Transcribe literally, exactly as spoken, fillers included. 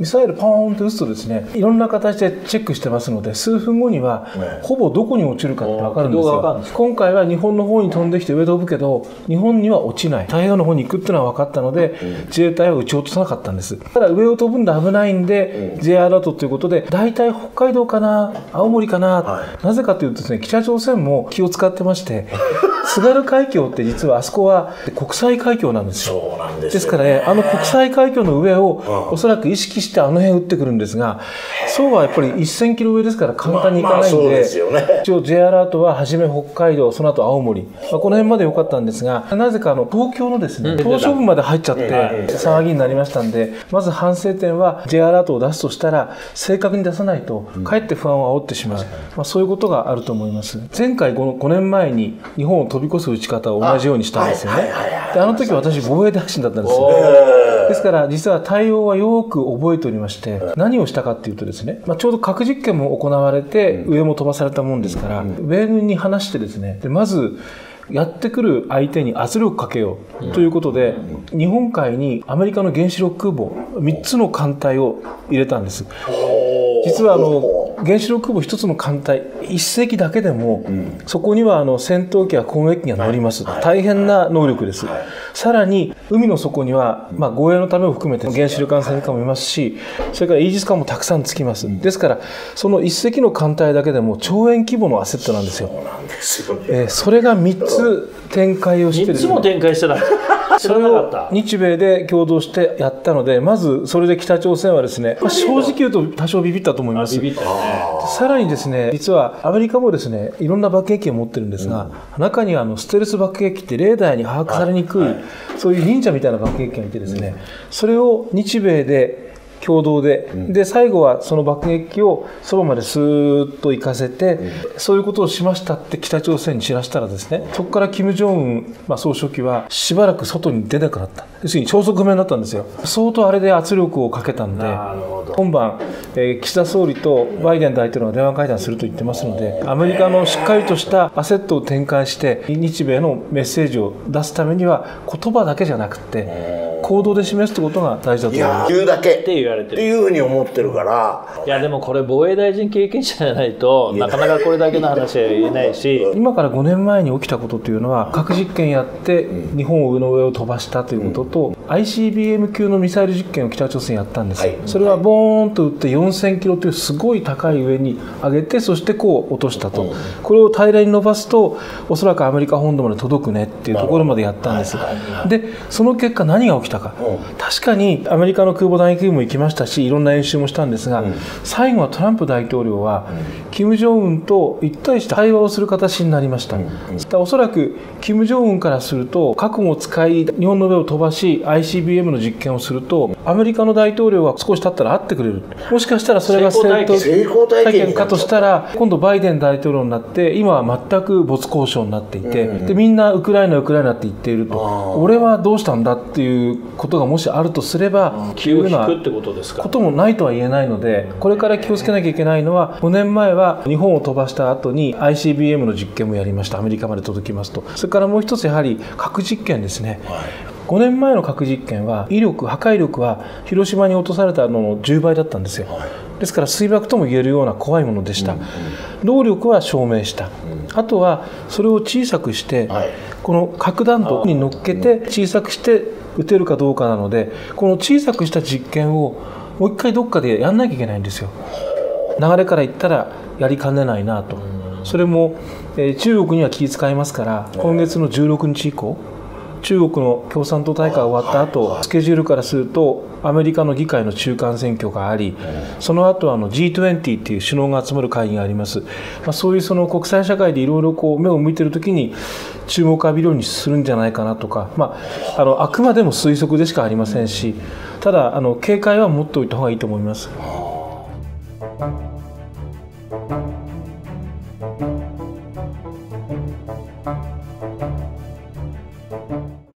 ミサイルポーンと撃つとですね、いろんな形でチェックしてますので、数分後にはほぼどこに落ちるかって分かるんですよ。今回は日本の方に飛んできて上飛ぶけど、日本には落ちない、太平洋の方に行くっていうのは分かったので、自衛隊は撃ち落とさなかったんです。ただ上を飛ぶんで危ないんで J アラートということで、大体北海道かな、青森かな、はい、なぜかというとですね、北朝鮮も気を使ってまして津軽海峡って実はあそこは国際海峡なんですよ。 そうなんですよね。 ですからね、あの国際海峡の上をおそらく意識してあの辺打ってくるんですが、そうはやっぱりせんキロ上ですから簡単にいかないんで、一応 J アラートは初め北海道、その後青森、まあ、この辺まで良かったんですが、なぜかあの東京のですね、島しょ部まで入っちゃって騒ぎになりましたんで、まず反省点は J アラートを出すとしたら正確に出さないとかえって不安を煽ってしまう、まあ、そういうことがあると思います。前回ごねんまえに日本を飛び越す撃ち方を同じようにしたんですよね。であの時私防衛大臣だったんですよ。ですから実は対応はよく覚えておりまして、何をしたかっていうとですね、まあ、ちょうど核実験も行われて上も飛ばされたもんですから、米軍に話してですね、でまずやってくる相手に圧力かけようということで、日本海にアメリカの原子力空母みっつの艦隊を入れたんです。実はあの原子力空母ひとつの艦隊いっせきだけでも、うん、そこにはあの戦闘機や攻撃機が乗ります、はい、大変な能力です、はい、さらに海の底には、まあ、護衛のためを含めて原子力艦戦艦もいますし、それからイージス艦もたくさんつきます、うん、ですからそのいっせきの艦隊だけでも兆円規模のアセットなんですよ。そうなんですよね。えー、それがみっつ展開をしてですね、 みっつも展開してたんですそれを日米で共同してやったので、まずそれで北朝鮮はですね、まあ、正直言うと多少ビビったと思います。ビビったね。さらにですね、実はアメリカもですね、いろんな爆撃機を持ってるんですが、うん、中にはあのステルス爆撃機ってレーダーに把握されにくい、はいはい、そういう忍者みたいな爆撃機がいてですね、うん、それを日米で共同で、うん、で最後はその爆撃機をそばまでスーッと行かせて、うん、そういうことをしましたって北朝鮮に知らしたらですね、そこから金正恩、まあ、総書記はしばらく外に出なくなった。要するに消息不明になったんですよ。相当あれで圧力をかけたんで、今晩、えー、岸田総理とバイデン大統領が電話会談すると言ってますので、アメリカのしっかりとしたアセットを展開して日米のメッセージを出すためには言葉だけじゃなくて行動で示すってことが大事だと思います。 いや、言うだけって言われてるっていうふうに思ってるから。 いやでもこれ防衛大臣経験者じゃないとなかなかこれだけの話は言えないし、 今からごねんまえに起きたことというのは、核実験やって日本を上の上を飛ばしたということと、うん、アイシービーエム 級のミサイル実験を北朝鮮やったんです、はい、それはボーンと撃ってよんせんキロというすごい高い上に上げて、そしてこう落としたと、うん、これを平らに伸ばすとおそらくアメリカ本土まで届くねっていうところまでやったんです。でその結果何が起きたか、うん、確かにアメリカの空母弾薬も行きましたし、いろんな演習もしたんですが、うん、最後はトランプ大統領は、うん、金正恩と一対して対話をする形になりました、うんうん、おそらく金正恩からすると核も使い日本の上を飛ばし アイシービーエム の実験をすると、アメリカの大統領は少し経ったら会ってくれる、もしかしたらそれが成功体験かとしたら、今度バイデン大統領になって今は全く没交渉になっていて、うんうん、でみんなウクライナウクライナって言っていると、俺はどうしたんだっていうことがもしあるとすれば、 気を引くってことですか。 こともないとは言えないので、これから気をつけなきゃいけないのは、ごねんまえは日本を飛ばした後に アイシービーエム の実験もやりました。アメリカまで届きますと。それからもう一つやはり核実験ですね、はい、ごねんまえの核実験は威力破壊力は広島に落とされたののじゅうばいだったんですよ、はい、ですから水爆とも言えるような怖いものでした、うんうん、動力は証明した、うん、あとはそれを小さくして、はい、この核弾頭に乗っけて小さくして撃てるかどうかなので、この小さくした実験をもう一回どっかでやんなきゃいけないんですよ。流れから言ったらやりかねないなと。それも、えー、中国には気遣いますから、今月のじゅうろくにち以降、中国の共産党大会が終わった後、スケジュールからするとアメリカの議会の中間選挙があり、その後あの ジートゥエンティー っていう首脳が集まる会議があります。まあ、そういうその国際社会でいろいろこう目を向いているときに注目を浴びるようにするんじゃないかなとか、まあ、あのあくまでも推測でしかありませんし、ただあの警戒は持っておいた方がいいと思います。